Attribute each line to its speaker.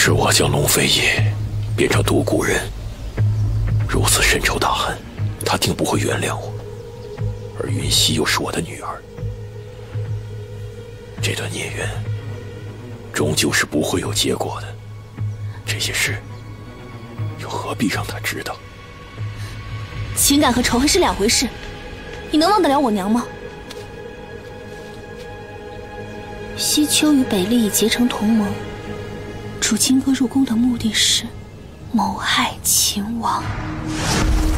Speaker 1: 是我将龙飞野变成独孤人，如此深仇大恨，他定不会原谅我。而云溪又是我的女儿，这段孽缘终究是不会有结果的。这些事又何必让他知道？
Speaker 2: 情感和仇恨是两回事，你能忘得了我娘吗？西丘与北丽已结成同盟，主金戈入宫的目的是谋害秦王。